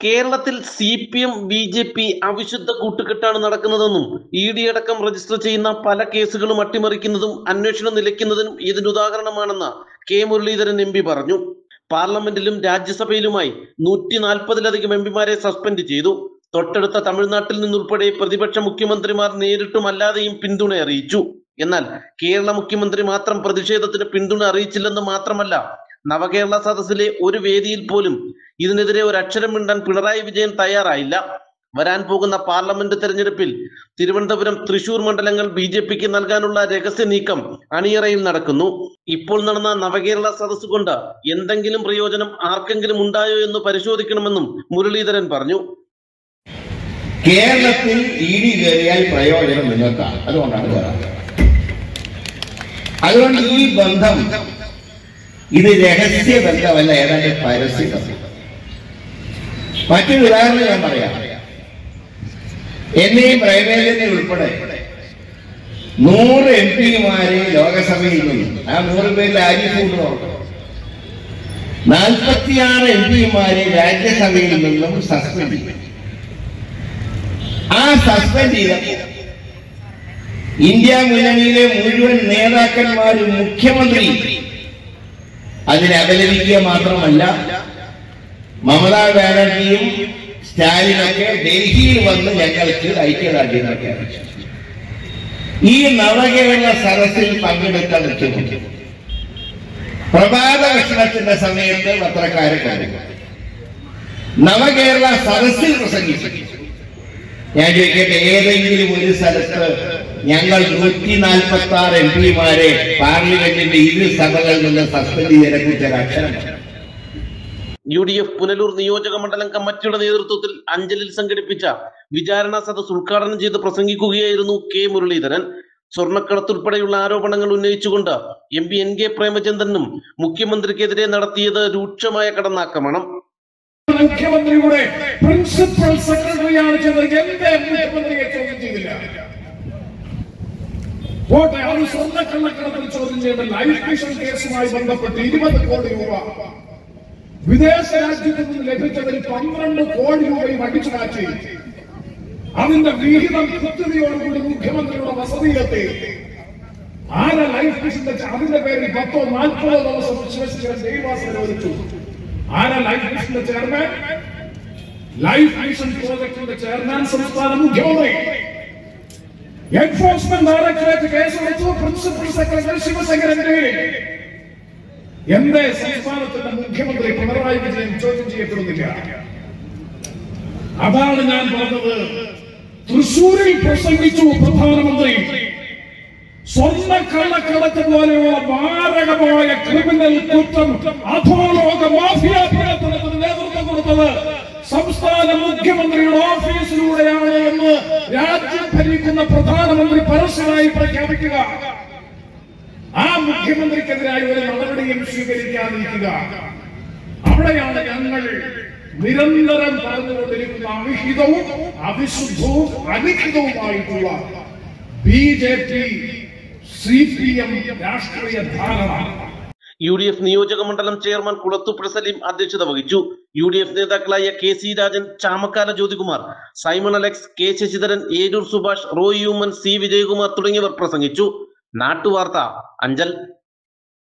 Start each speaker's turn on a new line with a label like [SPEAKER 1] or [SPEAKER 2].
[SPEAKER 1] കേരളത്തിൽ CPM BJP അവിശുദ്ധ കൂട്ടുകെട്ടാണ് നടക്കുന്നതെന്നും ED അടക്കം രജിസ്റ്റർ ചെയ്യുന്ന പല കേസുകളും അട്ടിമറിക്കുന്നതും അന്വേഷണം നിലയ്ക്കുന്നതിനും ഇതിന് ഉദാഹരണമാണെന്ന് കെ മുരളീധരൻ MP പറഞ്ഞു. പാർലമെന്റിലും രാജ്യസഭയിലുമായി 140-ലധികം MPമാരെ സസ്പെൻഡ് ചെയ്തു. തൊട്ടടുത്ത തമിഴ്നാട്ടിൽ നിന്നുൾപ്പെടെ പ്രതിപക്ഷ മുഖ്യമന്ത്രിമാർ നേരിട്ടും അല്ലാതെയും പിന്തുണ അറിയിച്ചു. എന്നാൽ കേരള മുഖ്യമന്ത്രി മാത്രം പ്രതിഷേധത്തിന് പിന്തുണ അറിയിച്ചില്ലെന്ന് മാത്രമല്ല, നവകേരള സദസ്സിലെ ഒരു വേദിയിൽ പോലും ഇതിനെതിരെ ഒരു അക്ഷരം മിണ്ടാൻ പിണറായി വിജയൻ തയ്യാറായില്ല. വരാൻ പോകുന്ന പാർലമെന്റ് തെരഞ്ഞെടുപ്പിൽ തിരുവനന്തപുരം, തൃശൂർ മണ്ഡലങ്ങൾ BJPക്ക് നൽകാനുള്ള രഹസ്യ നീക്കം അണിയറയിൽ നടക്കുന്നു. ഇപ്പോൾ നടന്ന നവകേരള സദസ് കൊണ്ട് എന്തെങ്കിലും പ്രയോജനം ആർക്കെങ്കിലും ഉണ്ടായോ എന്ന് പരിശോധിക്കണമെന്നും മുരളീധരൻ പറഞ്ഞു.
[SPEAKER 2] കേരളത്തിൽ ED കയറിയാൽ പ്രയോജനം നിങ്ങൾക്കാണ്. അതുകൊണ്ട് ഈ ബന്ധം ഇത് രഹസ്യ ബന്ധമല്ല, ഏതാണ്ട് പരസ്യ ബന്ധം. മറ്റൊരു ഉദാഹരണം ഞാൻ പറയാം. എന്നെയും പ്രൈവേറ്റിനെ ഉൾപ്പെടെ 100 MPമാരെ ലോകസഭയിൽ നിന്നും, ആ 100 പേരിൽ ആരിഫ് 46 MPമാരെ രാജ്യസഭയിൽ നിന്നും സസ്പെൻഡ് ചെയ്തു. ആ സസ്പെൻഡ് ചെയ്ത ഇന്ത്യ മുന്നണിയിലെ മുഴുവൻ നേതാക്കന്മാരും മുഖ്യമന്ത്രി അതിനെ അപലപിക്കുക മാത്രമല്ല, മമതാ ബാനർജിയും സ്റ്റാലിനൊക്കെ ഡൽഹിയിൽ വന്ന് ഞങ്ങൾക്ക് ഐക്യദാർഢ്യം പ്രഖ്യാപിച്ചു. ഈ നവകേരള സദസ്സിൽ പങ്കെടുത്ത മുഖ്യമന്ത്രി പ്രഭാത ഭക്ഷണത്തിന്റെ സമയത്ത് പത്രക്കാരെ കണ്ടു നവകേരള സദസ്സിൽ പ്രസംഗിച്ചു. ഞാൻ ചോദിക്കട്ടെ, ഏതെങ്കിലും ഒരു സ്ഥലത്ത് ഞങ്ങൾ 146 MPമാരെ പാർലമെന്റിന്റെ ഇരു സഭകളിൽ നിന്ന് സസ്പെൻഡ് ചെയ്തതിനെ കുറിച്ച് ഒരു അക്ഷരം?
[SPEAKER 1] UDF പുനലൂർ നിയോജക മണ്ഡലം കമ്മിറ്റിയുടെ നേതൃത്വത്തിൽ അഞ്ചലിൽ സംഘടിപ്പിച്ച വിചാരണ സദസ് ഉദ്ഘാടനം ചെയ്ത് പ്രസംഗിക്കുകയായിരുന്നു കെ മുരളീധരൻ. സ്വർണ്ണക്കടത്തുൾപ്പെടെയുള്ള ആരോപണങ്ങൾ ഉന്നയിച്ചുകൊണ്ട് MP NK പ്രേമചന്ദ്രനും മുഖ്യമന്ത്രിക്കെതിരെ നടത്തിയത് രൂക്ഷമായ കടന്നാക്രമണം.
[SPEAKER 3] മുഖ്യമന്ത്രിയുടെ പ്രിൻസിപ്പൽ സെക്രട്ടറിയാണ് മുഖ്യമന്ത്രിയെ ചോദ്യം ചെയ്തില്ല. സ്വർണ്ണക്കള്ളക്കടത്തിൽ ചോദ്യം ചെയ്ത ലൈഫ് മിഷൻ കേസുമായി ബന്ധപ്പെട്ട് 20 കോടി രൂപ വിദേശ രാജ്യത്ത് നിന്ന് ലഭിച്ചതിൽ 12 കോടി രൂപയും അടിച്ചു മാറ്റി അതിന്റെ വിഹിതം കൃത്യതയോടുകൂടി മുഖ്യമന്ത്രിയുടെ വസതിയിലെത്തി. ആരാ ലൈഫ് മിഷന്റെ അതിന്റെ പേരിൽ 10-40 ദിവസം വിശ്വസിച്ച ജയിൽവാസം ഒരുച്ചു. ആരാ ലൈഫ് മിഷന്റെ ചെയർമാൻ? ലൈഫ് മിഷൻ പ്രോജക്ടിന്റെ ചെയർമാൻ സംസ്ഥാന മുഖ്യമന്ത്രി. എൻഫോഴ്സ്മെന്റ് ഡയറക്ടറേറ്റ് കേസെടുത്തു. പ്രിൻസിപ്പൽ സെക്രട്ടറി ശിവശങ്കരന്റെ. എന്തേ സംസ്ഥാനത്തിന്റെ മുഖ്യമന്ത്രി പിണറായി വിജയൻ ചോദ്യം ചെയ്യപ്പെടുന്നില്ല? അതാണ് ഞാൻ പറഞ്ഞത്. തൃശൂരിൽ പ്രസംഗിച്ചു പ്രധാനമന്ത്രി. സ്വർണ്ണക്കള്ളക്കടത്ത് പോലെയുള്ള മാരകമായ ക്രിമിനൽ കുറ്റം അധോലോക മാഫിയ പ്രവർത്തനത്തിന് നേതൃത്വം കൊടുത്തത് സംസ്ഥാന മുഖ്യമന്ത്രിയുടെ ഓഫീസിലൂടെയാണ് എന്ന് രാജ്യം ഭരിക്കുന്ന പ്രധാനമന്ത്രി പരസ്യമായി പ്രഖ്യാപിക്കുക. ആ മുഖ്യമന്ത്രിക്കെതിരായി ഒരു നടപടിയും സ്വീകരിക്കാതിരിക്കുക. അവിടെയാണ് ഞങ്ങൾ നിരന്തരം പറഞ്ഞുകൊണ്ടിരിക്കുന്ന അവിഹിതവും അവിശുദ്ധവും അലിഖിതവുമായിട്ടുള്ള BJP CPM രാഷ്ട്രീയ ധാരണ.
[SPEAKER 1] UDF നിയോജക മണ്ഡലം ചെയർമാൻ കുളത്തൂപ്പുഴ സലീം അധ്യക്ഷത വഹിച്ചു. UDF നേതാക്കളായ KC Rajan, Chamakkala Jyothikumar, Simon Alex, K Sasidharan, Eroor Subhash, Roy യൂമൻ, C വിജയകുമാർ തുടങ്ങിയവർ പ്രസംഗിച്ചു. നാട്ടുവാർത്ത, അഞ്ചൽ.